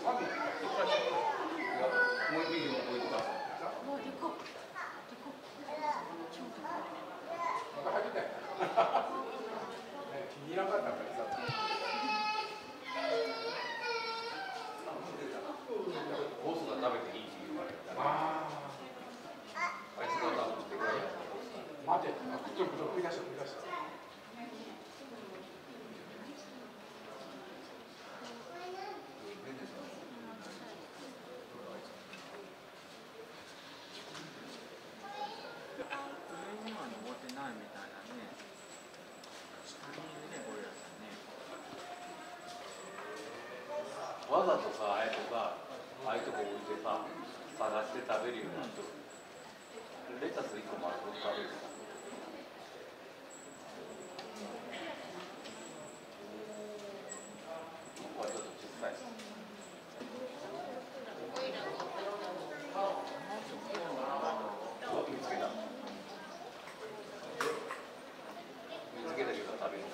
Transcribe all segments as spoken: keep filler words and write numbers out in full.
わざとさ、あえてさ、ああいうとこ置いてさ、探して食べるような人、レタスいっこ丸ごと食べる。ここはちょっと小さい。見つけた。見つけたけど食べる。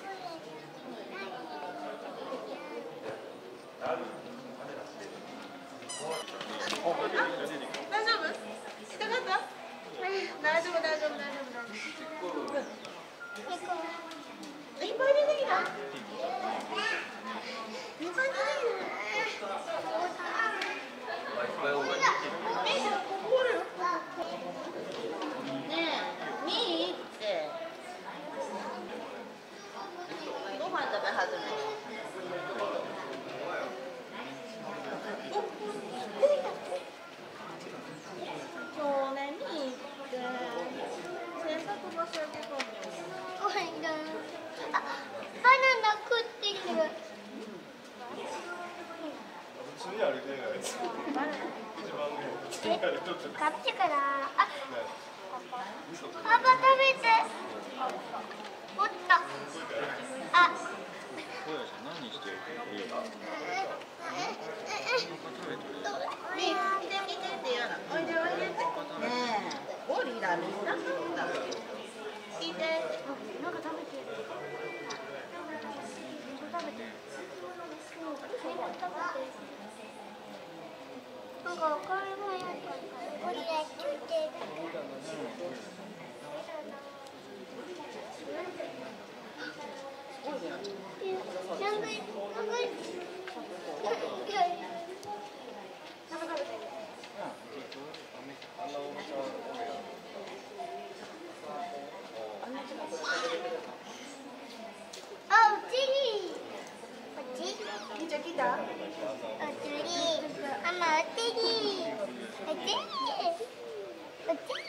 大丈夫？痛かった？大丈夫大丈夫大丈夫。いっぱい出てきた？いっぱい出てきた。ねえ、見いって。ご飯食べ始め。今日ね、見に行って洗濯場所やってたの。 ご飯いらん。あ、バナナ食ってる。 普通に歩いてないです。一番上。 買ってから。あ、パパ食べて。おった。あ。 何してる？ 見て見てって言うの。おいでおいでって。ねえ、ゴリラみんな食った。聞いて。 なんか食べてる。食べてる。なんかお金もやったからゴリラついてる。あ、おちり。おち。 みーちゃん来た？ おちり。ママおちり。おちり。おちり。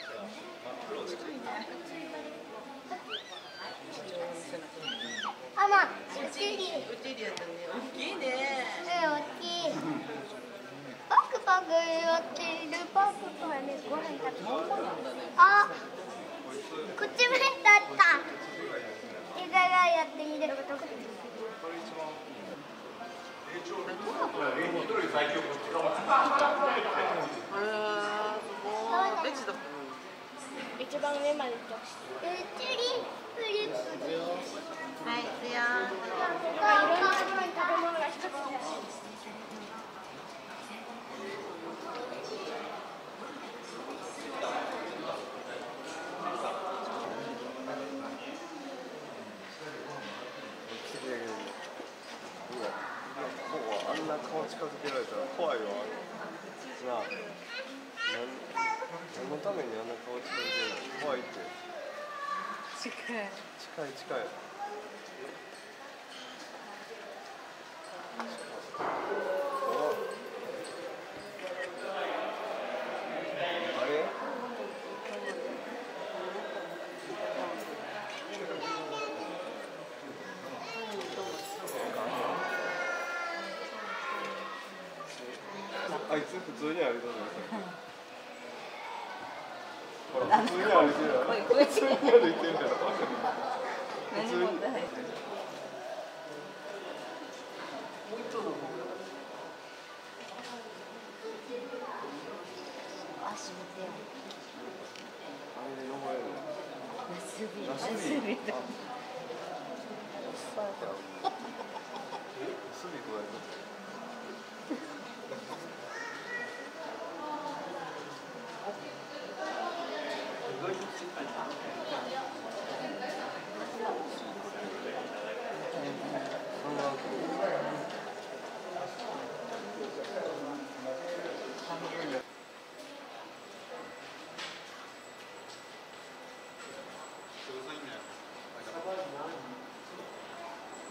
ママ、おちり。 うちりやったね。大きいね。 うん、大きい。パクパクやってる。パクパクね、ご飯食べてる。あ、口笛だった。映画がやっている。 ベジタブル。 一番上まで行ってほしい。うちり、プリプリ。 はい、いくよ。 いろんな食べ物が一つだし。 あんな顔近づけられたら怖いわ。なあ、なん何のためにあんな顔近づけるの？怖いって。 近い。 近い近い。あれ？あいつ普通に歩いてる。ほら普通に歩いてる。普通に歩いてるから。普通に。 足見てよ。 あれで汚れるの。 ナスビ。 ナスビ。ナスビこうやって。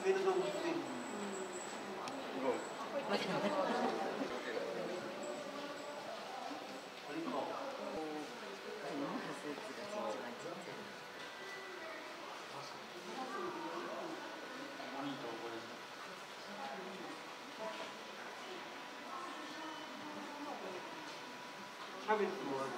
キャベツもある。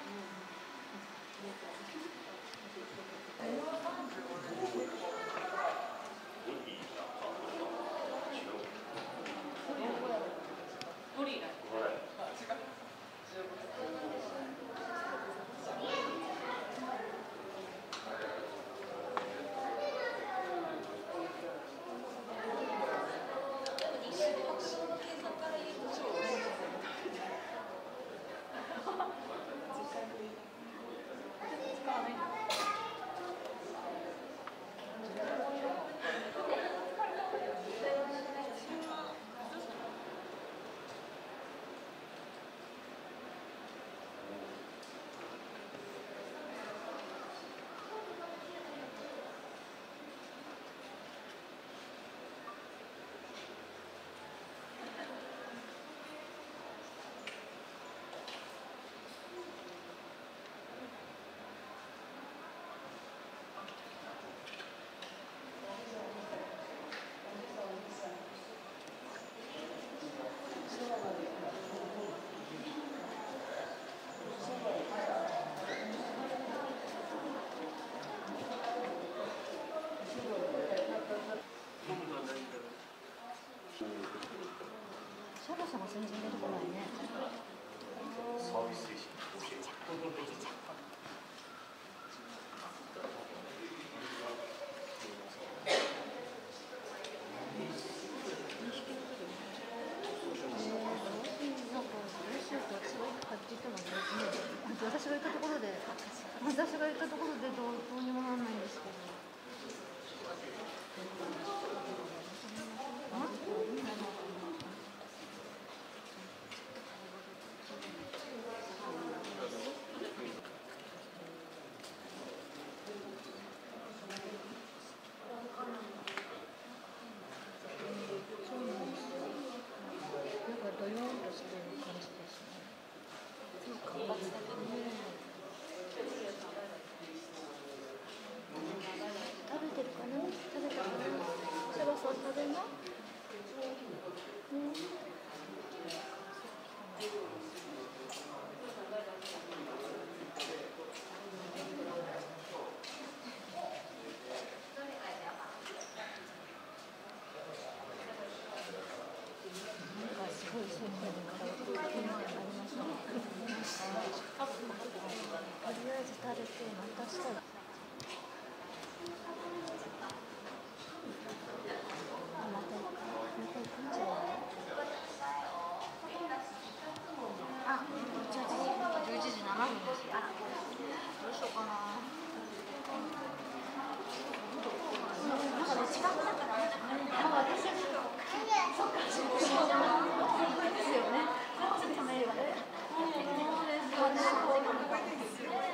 そろそろ全然出てこないね。 サービス精神。 私が言ったところで、私が言ったところでどう、どうにもならないんですけど。ドヨーンとしてる感じですね。活発だけどね。食べてるかな？食べたかな？そろそろ食べな？うん。すごい鮮明なカラオケがありましたね。とりあえず食べてまたしたら。またまた行くんじゃない？あ、じゅういちじななふんですよ。どうしようかな。なんかね、違ったから。あ、私はそっか、ですよね。そうですね。そうですよね。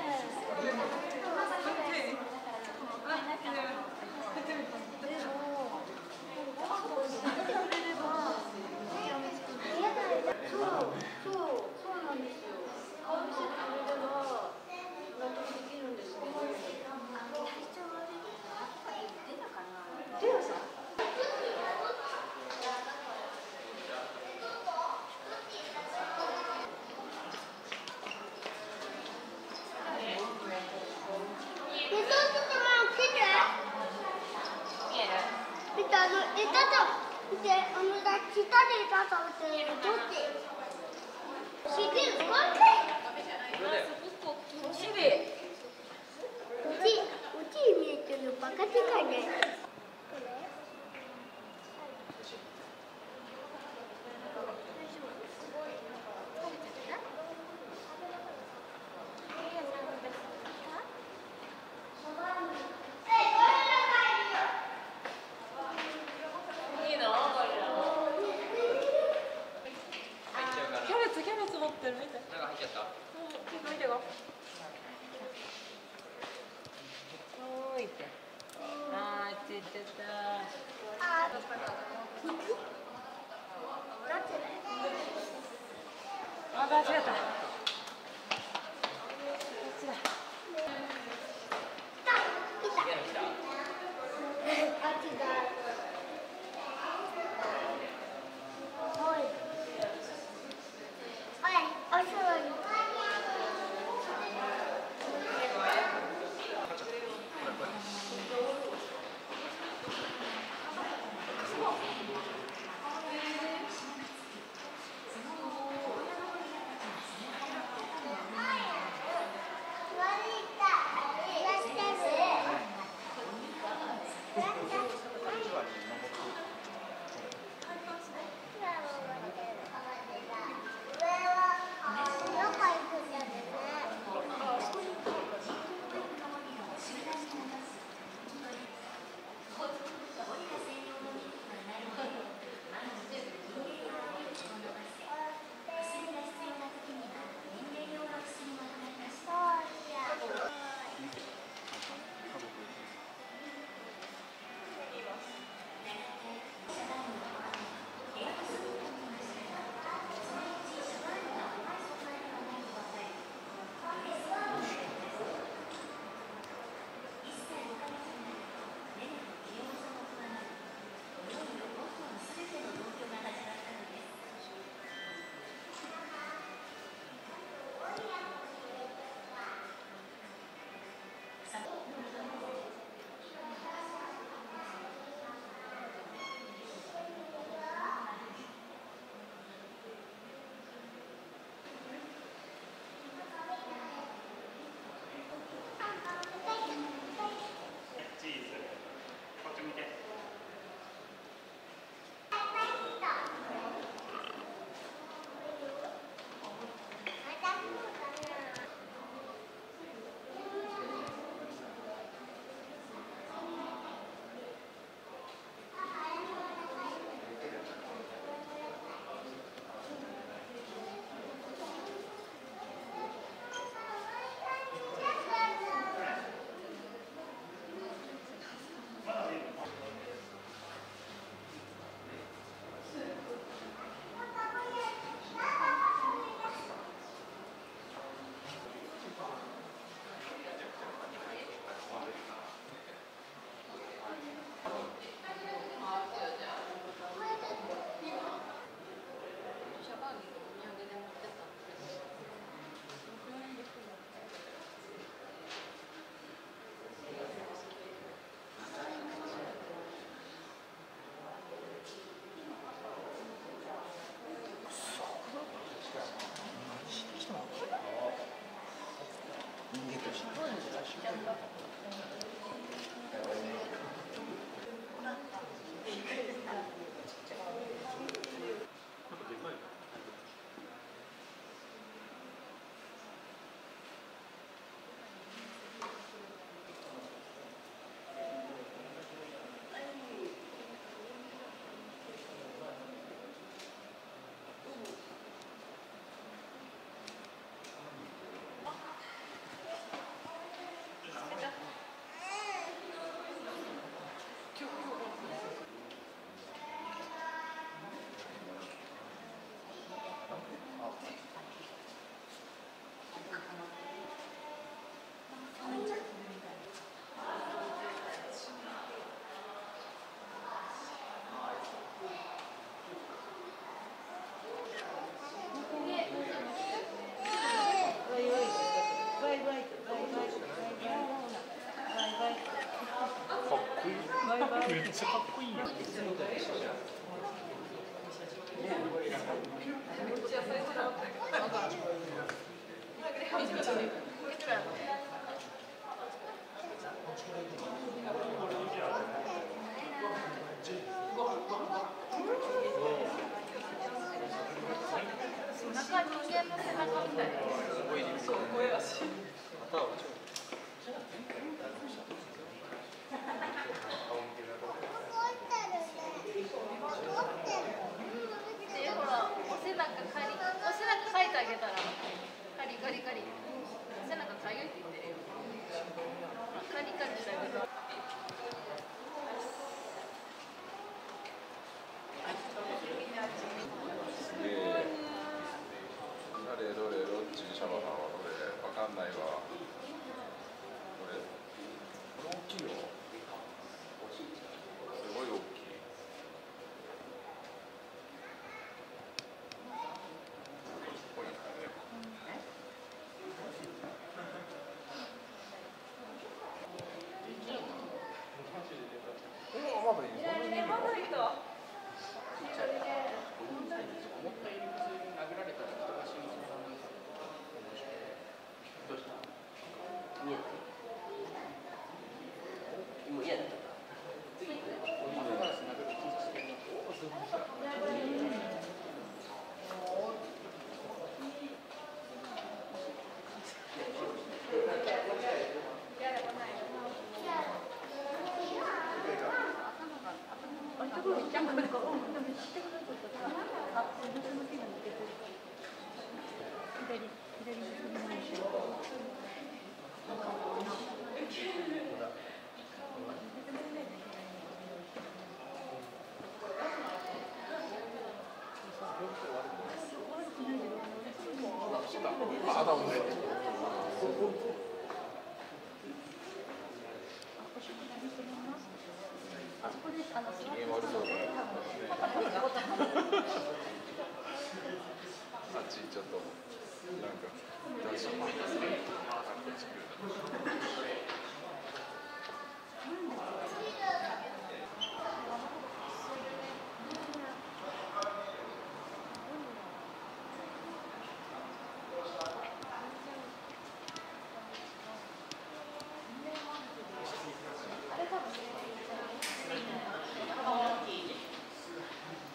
あ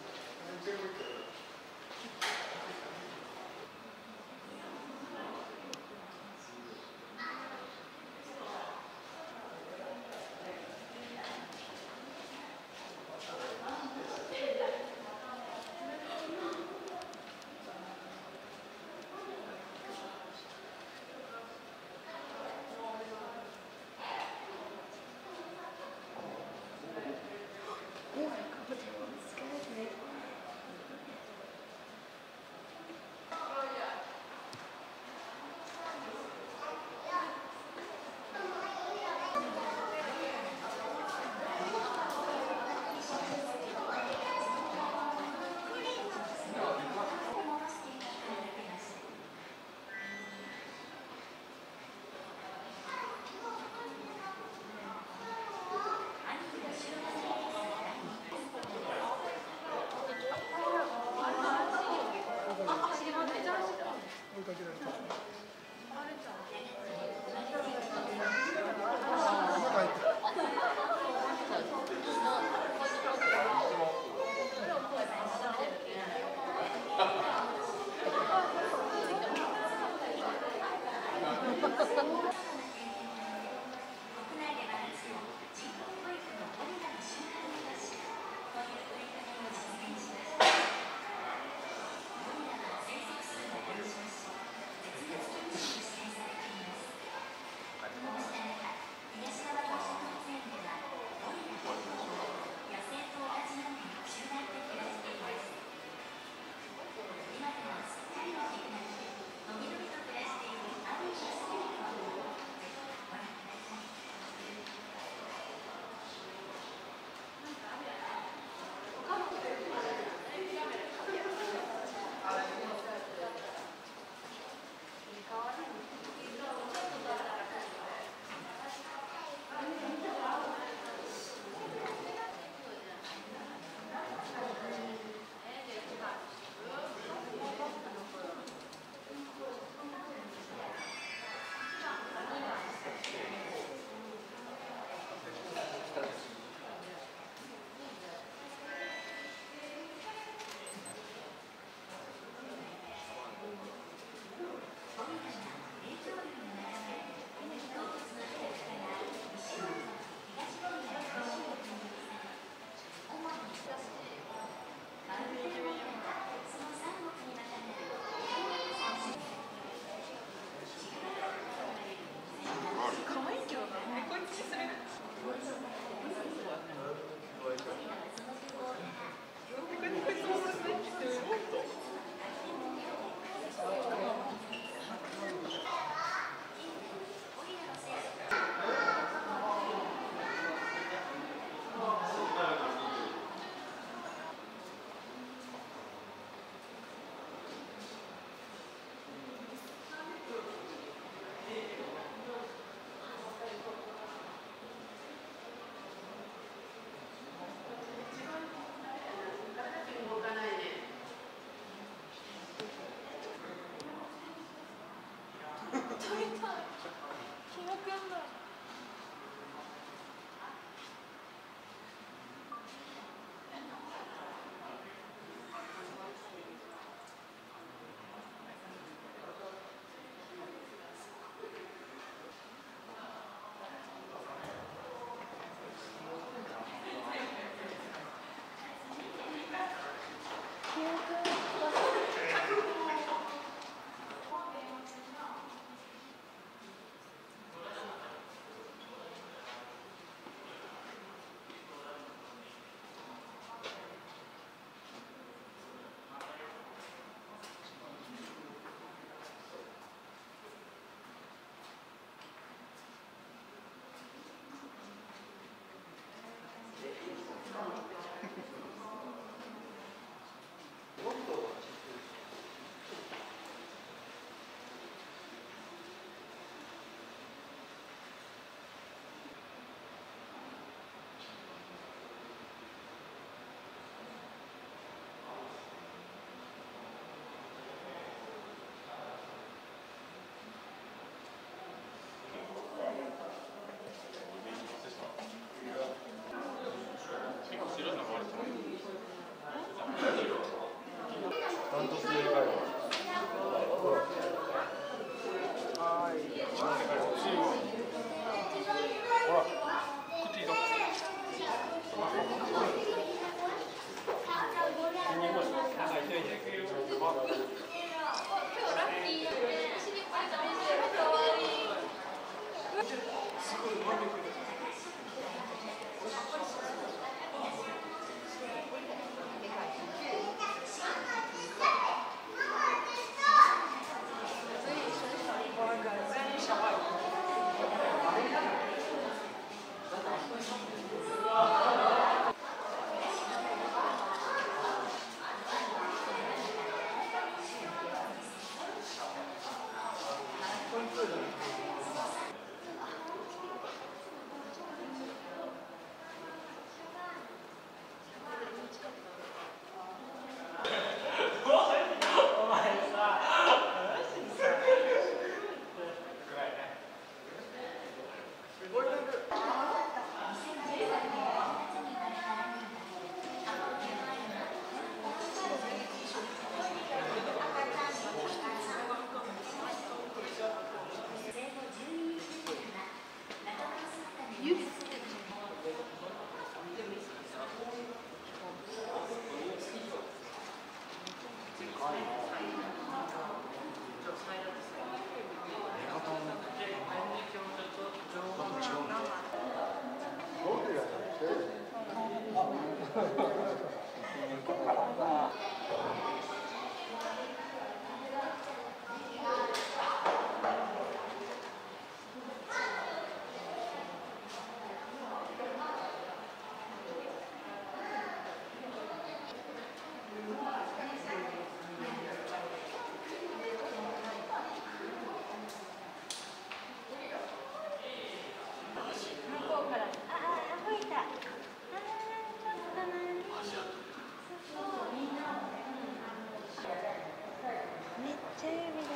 テレビで